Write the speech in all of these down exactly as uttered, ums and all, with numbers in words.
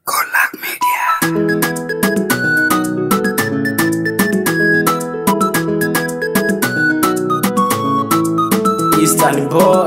Collab Media. Eastern boy.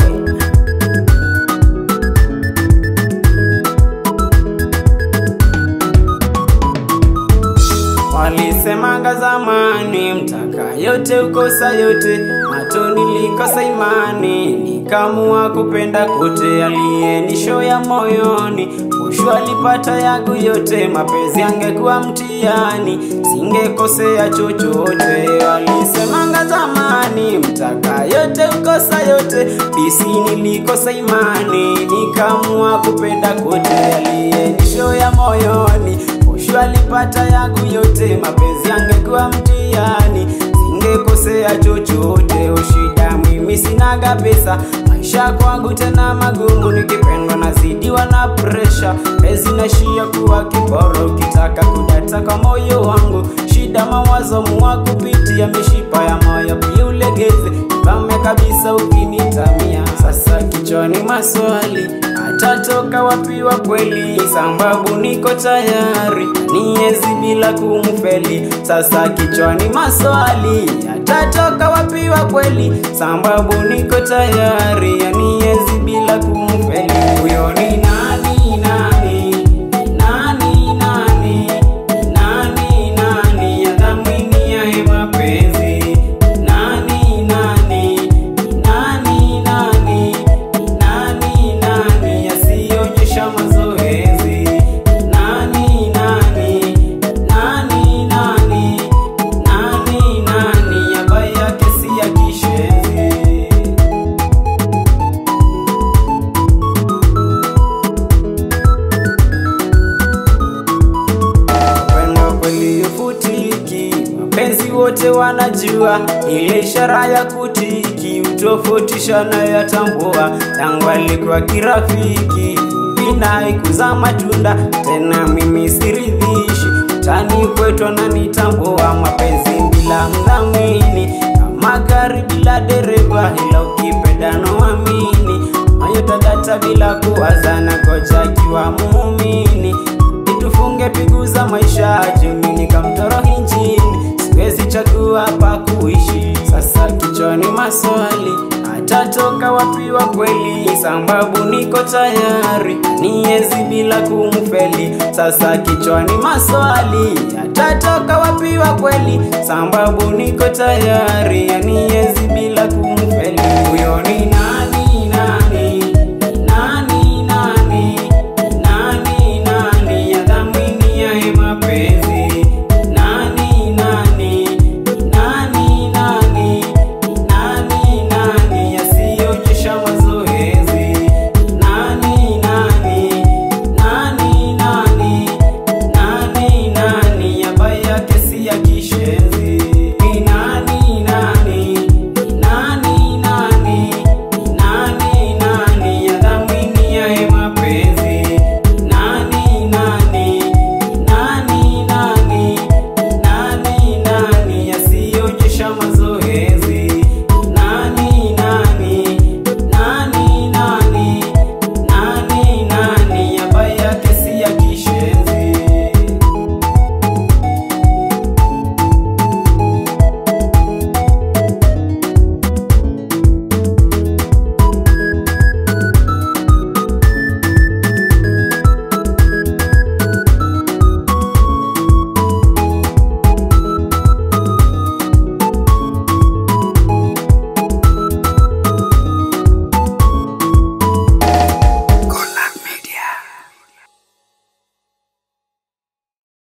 Walisemanga zamani mtaka yote ukosa yote, mato nilikosa imani nikamua kupenda kote, aliyenisho ya moyoni ushu alipata yangu yote, mapenzi yangekuwa mtihani singekosea chochote. Walisemanga zamani mtaka yote ukosa yote, bisi nilikosa imani nikamua kupenda kote, aliyenisho ya moyoni ushu alipata yangu yote, mapenzi yangekuwa mtihani singekosea chochote. Ushida mimi sinaga pesa, maisha kwangu tena magumu, nikipendwa nazidiwa na pressure, pezi nashia kuwa kiboro, ukitaka kudata kwa moyo wangu, shida mawazo muwa kupitia mishipa ya moyo pia ulegeze, kame kabisa ukinitamia. Sasa kichwani maswali, atatoka wapi wa kweli, sababu niko tayari niezi bila kumfeli. Sasa kichwani maswali, atatoka wapi wa kweli, sababu niko tayari niezi bila kumfeli. Huyo ni nani nani, nani nani, nani nani yadhamini ya mapenzi, nani nani, nani nani, nani nani yasionyesha mazoezi, nani nani, nani nani, nani nani yabaya kesi ya kishenzi. Wendo kweli ufutiki, mapenzi wote wanajua, ile ishara ya kutiki utofautisha na yatambua, tangu alikuwa kirafiki binai kuza matunda, tena mimi siridhishi tani kwetu na nitambua, mapenzi bila mdhamini kama gari bila dereva, ila ukipenda no amini mayota data bila kuwazana, koja kiwa muumini itufunge pigu za maisha, jumini kamtoro hinjini siwezi chagua pa kuishi. Sasa kichwani maswali, atatoka wapi wa kweli, sababu niko tayari niezi bila kumfeli. Sasa kichwani maswali, atatoka wapi wa kweli, sababu niko tayari niezi bila kumfeli. Huyo ni nani